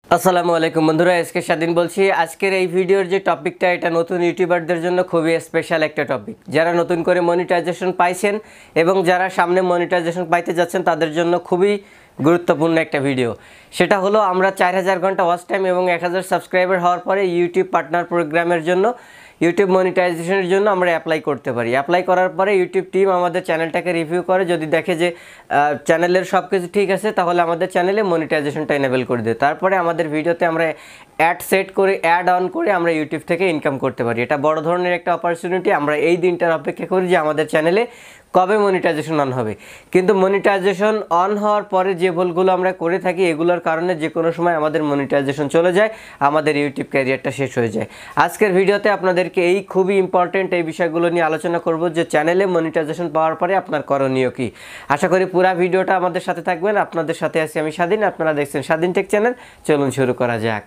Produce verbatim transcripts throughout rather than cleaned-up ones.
আসসালামু আলাইকুম বন্ধুরা, আজকে স্বাধীন বলছি। আজকের এই ভিডিওর যে টপিকটা, এটা নতুন ইউটিউবারদের জন্য খুবই স্পেশাল একটা টপিক। যারা নতুন করে মনিটাইজেশন পাইছেন এবং যারা সামনে মনিটাইজেশন পাইতে যাচ্ছেন তাদের জন্য খুবই গুরুত্বপূর্ণ একটা ভিডিও। সেটা হলো আমরা চার হাজার ঘন্টা ওয়াচ টাইম এবং এক হাজার সাবস্ক্রাইবার হওয়ার পরে ইউটিউব পার্টনার প্রোগ্রামের জন্য ইউটিউব মনিটাইজেশনের জন্য আমরা অ্যাপ্লাই করতে পারি। অ্যাপ্লাই করার পরে ইউটিউব টিম আমাদের চ্যানেলটাকে রিভিউ করে, যদি দেখে যে চ্যানেলের সব কিছু ঠিক আছে তাহলে আমাদের চ্যানেলে মনিটাইজেশনটা এনেবল করে দেয়। তারপরে আমাদের ভিডিওতে আমরা অ্যাড সেট করে অ্যাড অন করে আমরা ইউটিউব থেকে ইনকাম করতে পারি। এটা বড় ধরনের একটা অপরচুনিটি। আমরা এই দিনটার অপেক্ষা করি যে আমাদের চ্যানেলে কবে মনিটাইজেশন অন হবে। কিন্তু মনিটাইজেশন অন হওয়ার পরে যে ভুলগুলো আমরা করে থাকি এগুলোর কারণে যে কোনো সময় আমাদের মনিটাইজেশন চলে যায়, আমাদের ইউটিউব ক্যারিয়ারটা শেষ হয়ে যায়। আজকের ভিডিওতে আপনাদেরকে এই খুবই ইম্পর্টেন্ট এই বিষয়গুলো নিয়ে আলোচনা করব যে চ্যানেলে মনিটাইজেশন পাওয়ার পরে আপনার করণীয় কী। আশা করি পুরো ভিডিওটা আমাদের সাথে থাকবেন। আপনাদের সাথে আছি আমি স্বাধীন, আপনারা দেখছেন স্বাধীন টেক চ্যানেল। চলুন শুরু করা যাক।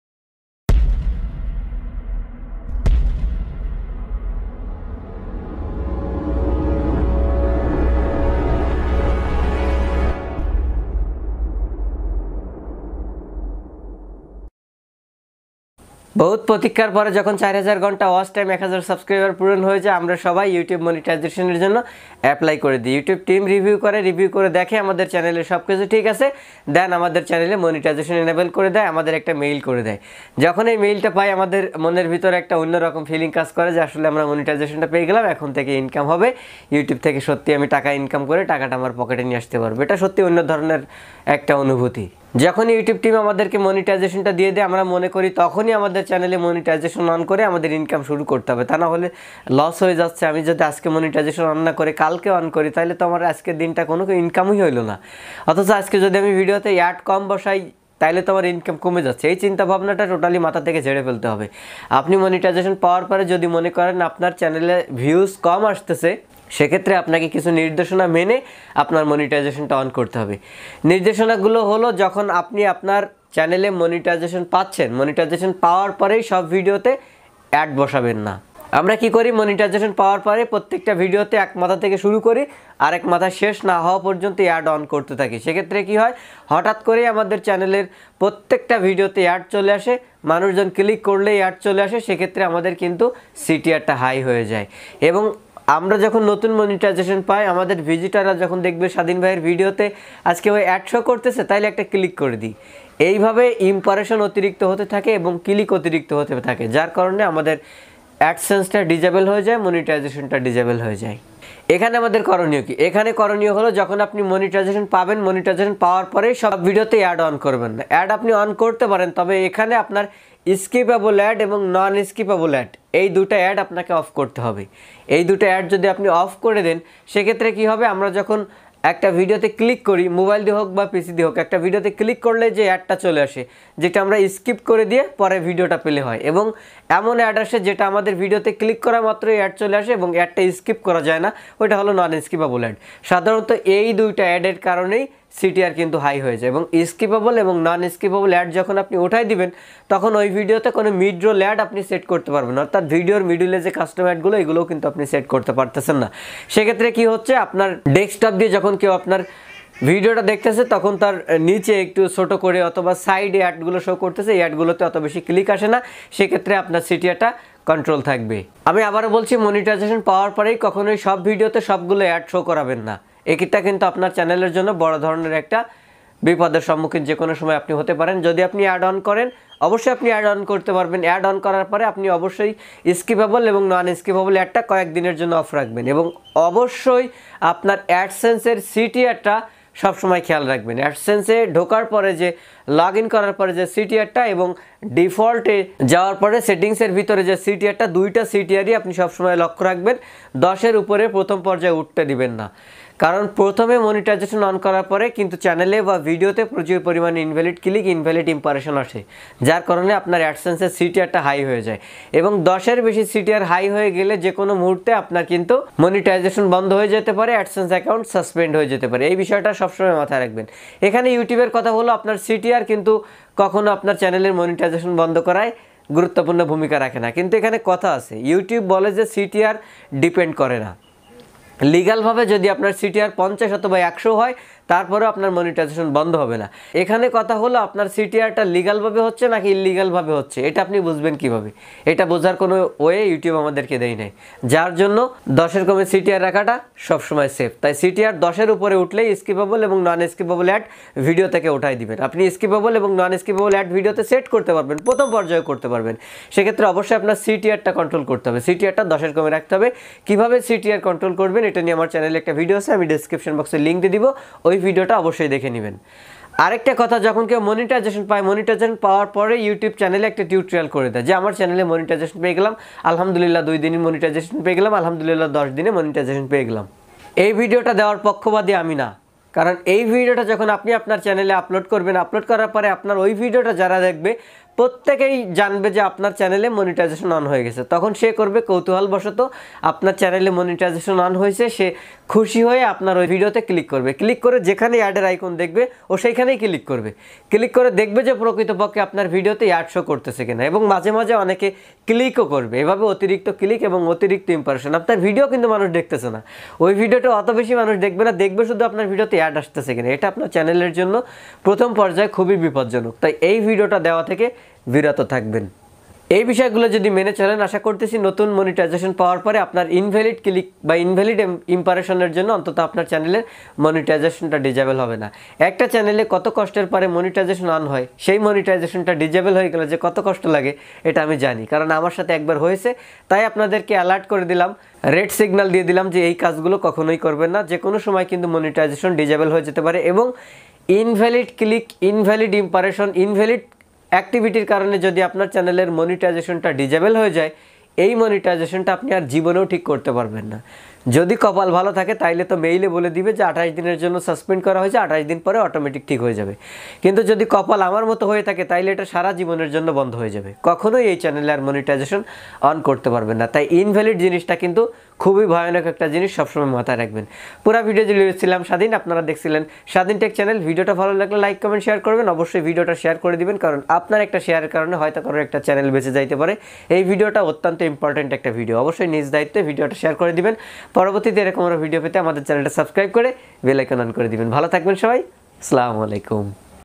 বহুত প্রতীক্ষার পরে যখন চার হাজার ঘন্টা ওয়াচ টাইম এক হাজার সাবস্ক্রাইবার পূরণ হয়ে যায়, আমরা সবাই ইউটিউব মনিটাইজেশনের জন্য অ্যাপ্লাই করে দিই। ইউটিউব টিম রিভিউ করে রিভিউ করে দেখে আমাদের চ্যানেলে সব কিছু ঠিক আছে, দেন আমাদের চ্যানেলে মনিটাইজেশন এনেবল করে দেয়, আমাদের একটা মেইল করে দেয়। যখন এই মেইলটা পাই আমাদের মনের ভিতরে একটা অন্যরকম ফিলিং কাজ করে যে আসলে আমরা মনিটাইজেশনটা পেয়ে গেলাম, এখন থেকে ইনকাম হবে, ইউটিউব থেকে সত্যি আমি টাকা ইনকাম করে টাকাটা আমার পকেটে নিয়ে আসতে পারবো। এটা সত্যি অন্য ধরনের একটা অনুভূতি। যখন ইউটিউব টিম আমাদেরকে মনিটাইজেশনটা দিয়ে দেয় আমরা মনে করি তখনই আমাদের চ্যানেলে মনিটাইজেশন অন করে আমাদের ইনকাম শুরু করতে হবে, তা না হলে লস হয়ে যাচ্ছে। আমি যদি আজকে মনিটাইজেশন অন না করে কালকে অন করি তাহলে তো আমার আজকের দিনটা কোনো ইনকামই হইলো না। অথচ আজকে যদি আমি ভিডিওতে অ্যাড কম বসাই তাইলে তো আমার ইনকাম কমে যাচ্ছে। এই চিন্তা ভাবনাটা টোটালি মাথা থেকে ঝেড়ে ফেলতে হবে। আপনি মনিটাইজেশন পাওয়ার পরে যদি মনে করেন আপনার চ্যানেলে ভিউজ কম আসতেছে, সেক্ষেত্রে আপনাকে কিছু নির্দেশনা মেনে আপনার মনিটাইজেশনটা অন করতে হবে। নির্দেশনাগুলো হলো, যখন আপনি আপনার চ্যানেলে মনিটাইজেশন পাচ্ছেন, মনিটাইজেশন পাওয়ার পরেই সব ভিডিওতে অ্যাড বসাবেন না। আমরা কি করি, মনিটাইজেশন পাওয়ার পরে প্রত্যেকটা ভিডিওতে এক মাথা থেকে শুরু করি, আর এক মাথা শেষ না হওয়া পর্যন্ত অ্যাড অন করতে থাকি। সেক্ষেত্রে কি হয়, হঠাৎ করেই আমাদের চ্যানেলের প্রত্যেকটা ভিডিওতে অ্যাড চলে আসে, মানুষজন ক্লিক করলেই অ্যাড চলে আসে। সেক্ষেত্রে আমাদের কিন্তু সিটিআরটা হাই হয়ে যায়। এবং আমরা যখন নতুন মনিটাইজেশন পাই, আমাদের ভিজিটাররা যখন দেখবে স্বাধীন ভাইয়ের ভিডিওতে আজকে ওই অ্যাড শো করতেছে, তাইলে একটা ক্লিক করে দিই। এইভাবে ইম্প্রেশন অতিরিক্ত হতে থাকে এবং ক্লিক অতিরিক্ত হতে থাকে, যার কারণে আমাদের অ্যাডসেন্সটা ডিজেবল হয়ে যায়, মনিটাইজেশনটা ডিজেবল হয়ে যায়। এখানে আমাদের করণীয় কি? এখানে করণীয় হলো, যখন আপনি মনিটাইজেশন পাবেন, মনিটাইজেশন পাওয়ার পরেই সব ভিডিওতে অ্যাড অন করবেন না। অ্যাড আপনি অন করতে পারেন, তবে এখানে আপনার স্কিপেবল অ্যাড এবং নন স্কিপেবল অ্যাড এই দুটো অ্যাড আপনাকে অফ করতে হবে। এই দুটো অ্যাড যদি আপনি অফ করে দেন, সেক্ষেত্রে কি হবে, আমরা যখন একটা ভিডিওতে ক্লিক করি, মোবাইল দিয়ে হোক বা পিসি দিয়ে হোক, একটা ভিডিওতে ক্লিক করলে যে অ্যাডটা চলে আসে, যেটা আমরা স্কিপ করে দিয়ে পরে ভিডিওটা পেলে হয়। এবং এমন অ্যাড আসে যেটা আমাদের ভিডিওতে ক্লিক করা মাত্রই অ্যাড চলে আসে এবং অ্যাডটা স্কিপ করা যায় না, ওইটা হলো নন স্কিপেবল অ্যাড। সাধারণত এই দুইটা অ্যাডের কারণেই সিটিআর কিন্তু হাই হয়ে যায়। এবং স্কিপেবল এবং নন স্কিপেবল অ্যাড যখন আপনি উঠাই দিবেন, তখন ওই ভিডিওতে কোনো মিড রোল অ্যাড আপনি সেট করতে পারবেন না, অর্থাৎ ভিডিওর মিডলে যে কাস্টম অ্যাডগুলো এগুলোও কিন্তু আপনি সেট করতে পারতেছেন না। সেক্ষেত্রে কি হচ্ছে, আপনার ডেস্কটপ দিয়ে যখন কেউ আপনার ভিডিওটা দেখতেছে তখন তার নিচে একটু ছোট করে অথবা সাইডে অ্যাডগুলো শো করতেছে, এই অ্যাডগুলোতে অত বেশি ক্লিক আসে না, সেক্ষেত্রে আপনার সিটিআরটা কন্ট্রোল থাকবে। আমি আবারও বলছি, মনিটাইজেশন পাওয়ার পরেই কখনোই সব ভিডিওতে সবগুলো অ্যাড শো করাবেন না। এটা কিন্তু আপনার চ্যানেলের জন্য বড় ধরনের একটা বিপদের সম্মুখীন যে কোনো সময় আপনি হতে পারেন। যদি আপনি অ্যাড অন করেন, অবশ্যই আপনি অ্যাড অন করতে পারবেন। অ্যাড অন করার পরে আপনি অবশ্যই স্কিপেবল এবং নন স্কিপেবল অ্যাডটা কয়েকদিনের জন্য অফ রাখবেন। এবং অবশ্যই আপনার অ্যাডসেন্সের সিটিআরটা সবসময় খেয়াল রাখবেন। অ্যাডসেন্সে ঢোকার পরে যে লগ ইন করার পরে যে সিটিআরটা এবং ডিফল্টে যাওয়ার পরে সেটিংসের ভিতরে যে সিটিআরটা, দুইটা সিটিআরই আপনি সবসময় লক্ষ্য রাখবেন। দশের উপরে প্রথম পর্যায়ে উঠতে দিবেন না, কারণ প্রথমে মনিটাইজেশন অন করার পরে কিন্তু চ্যানেলে বা ভিডিওতে প্রচুর পরিমাণে ইনভ্যালিড ক্লিক, ইনভ্যালিড ইম্প্রেশন আসে, যার কারণে আপনার অ্যাডসেন্সের সিটিআরটা হাই হয়ে যায়। এবং দশের বেশি সিটিআর হাই হয়ে গেলে যে কোনো মুহূর্তে আপনার কিন্তু মনিটাইজেশন বন্ধ হয়ে যেতে পারে, অ্যাডসেন্স অ্যাকাউন্ট সাসপেন্ড হয়ে যেতে পারে। এই বিষয়টা সবসময় মাথায় রাখবেন। এখানে ইউটিউবের কথা হলো, আপনার সিটিআর কিন্তু কখনো আপনার চ্যানেলের মনিটাইজেশন বন্ধ করায় গুরুত্বপূর্ণ ভূমিকা রাখে না। কিন্তু এখানে কথা আছে, ইউটিউব বলে যে সিটিআর ডিপেন্ড করে না। লিগালভাবে যদি আপনার সিটিআর পঞ্চাশ অথবা একশো হয় তারপরেও আপনার মনিটাইজেশন বন্ধ হবে না। এখানে কথা হলো আপনার সিটিআরটা লিগালভাবে হচ্ছে নাকি ইললিগালভাবে হচ্ছে, এটা আপনি বুঝবেন কিভাবে? এটা বোঝার কোনো ওয়ে ইউটিউব আমাদেরকে দেয় নাই, যার জন্য দশের কমে সিটিআর রাখাটা সবসময় সেফ। তাই সিটিআর দশের উপরে উঠলেই স্কিপেবল এবং নন স্কিপেবল অ্যাড ভিডিও থেকে উঠাই দিবেন। আপনি স্কিপেবল এবং নন স্কিপেবল অ্যাড ভিডিওতে সেট করতে পারবেন, প্রথম পর্যায়ে করতে পারবেন। সেক্ষেত্রে অবশ্যই আপনার সিটিআরটা কন্ট্রোল করতে হবে, সিটিআরটা দশের কমে রাখতে হবে। কীভাবে সিটিআর কন্ট্রোল করবেন এটা নিয়ে আমার চ্যানেলে একটা ভিডিও আছে, আমি ডিসক্রিপশন বক্সে লিঙ্ক দিয়ে দিব, ওই ভিডিওটা অবশ্যই দেখে নেবেন। আরেকটা কথা, যখন কেউ মনিটাইজেশন পায়, মনিটাইজেশন পাওয়ার পরে ইউটিউব চ্যানেলে একটা টিউটোরিয়াল করে দেয় যে আমার চ্যানেলে মনিটাইজেশন পেয়ে গেলাম, আলহামদুলিল্লাহ দুই দিনই মনিটাইজেশন পেয়ে গেলাম, আলহামদুলিল্লাহ দশ দিনে মনিটাইজেশন পেয়ে গেলাম। এই ভিডিওটা দেওয়ার পক্ষপাতী আমি না, কারণ এই ভিডিওটা যখন আপনি আপনার চ্যানেলে আপলোড করবেন, আপলোড করার পরে আপনার ওই ভিডিওটা যারা দেখবে প্রত্যেকেই জানবে যে আপনার চ্যানেলে মনিটাইজেশন অন হয়ে গেছে। তখন সে করবে কৌতূহলবশত, আপনার চ্যানেলে মনিটাইজেশন অন হয়েছে, সে খুশি হয়ে আপনার ওই ভিডিওতে ক্লিক করবে। ক্লিক করে যেখানে অ্যাডের আইকন দেখবে ও সেইখানেই ক্লিক করবে। ক্লিক করে দেখবে যে প্রকৃতপক্ষে আপনার ভিডিওতে অ্যাড শো করতেছে কিনা, এবং মাঝে মাঝে অনেকে ক্লিকও করবে। এভাবে অতিরিক্ত ক্লিক এবং অতিরিক্ত ইম্প্রেশন, আপনার ভিডিও কিন্তু মানুষ দেখতেছে না, ওই ভিডিওটা অত বেশি মানুষ দেখবে না, দেখবে শুধু আপনার ভিডিওতে অ্যাড আসতেছে কিনা। এটা আপনার চ্যানেলের জন্য প্রথম পর্যায়ে খুবই বিপজ্জনক। তাই এই ভিডিওটা দেওয়া থেকে বিরত থাকবেন। এই বিষয়গুলো যদি মেনে চলেন, আশা করতেছি নতুন মনিটাইজেশন পাওয়ার পরে আপনার ইনভ্যালিড ক্লিক বা ইনভ্যালিড ইম্প্রেশনের জন্য অন্তত আপনার চ্যানেলের মনিটাইজেশনটা ডিজেবল হবে না। একটা চ্যানেলে কত কষ্টের পরে মনিটাইজেশন অন হয়, সেই মনিটাইজেশনটা ডিজেবল হয়ে গেলে যে কত কষ্ট লাগে এটা আমি জানি, কারণ আমার সাথে একবার হয়েছে। তাই আপনাদেরকে অ্যালার্ট করে দিলাম, রেড সিগন্যাল দিয়ে দিলাম যে এই কাজগুলো কখনোই করবেন না। যে কোনো সময় কিন্তু মনিটাইজেশন ডিজেবল হয়ে যেতে পারে, এবং invalid click, invalid impression, invalid অ্যাক্টিভিটির কারণে যদি আপনার চ্যানেলের মনিটাইজেশনটা ডিজেবল হয়ে যায়, এই মনিটাইজেশনটা আপনি আর জীবনেও ঠিক করতে পারবেন না। যদি কপাল ভালো থাকে তাইলে তো মেইলে বলে দিবে যে আঠাশ দিনের জন্য সাসপেন্ড করা হয়েছে, আঠাশ দিন পরে অটোমেটিক ঠিক হয়ে যাবে। কিন্তু যদি কপাল আমার মতো হয়ে থাকে তাইলে এটা সারা জীবনের জন্য বন্ধ হয়ে যাবে, কখনোই এই চ্যানেলে আর মনিটাইজেশন অন করতে পারবেন না। তাই ইনভ্যালিড জিনিসটা কিন্তু খুবই ভয়ানক একটা জিনিস, সবসময় মাথায় রাখবেন। পুরো ভিডিও জুড়ে ছিলাম স্বাধীন, আপনারা দেখছিলেন স্বাধীন টেক চ্যানেল। ভিডিওটা ভালো লাগলে লাইক কমেন্ট শেয়ার করবেন, অবশ্যই ভিডিওটা শেয়ার করে দিবেন, কারণ আপনার একটা শেয়ারের কারণে হয়তো কারো একটা চ্যানেল বেঁচে যাইতে পারে। এই ভিডিওটা অত্যন্ত ইম্পর্টেন্ট একটা ভিডিও, অবশ্যই নিজ দায়িত্বে ভিডিওটা শেয়ার করে দিবেন। পরবর্তীতে এরকম ভিডিও পেতে আমাদের চ্যানেলটা সাবস্ক্রাইব করে বেল আইকন অন করে দিবেন। ভালো থাকবেন সবাই, আসসালামু আলাইকুম।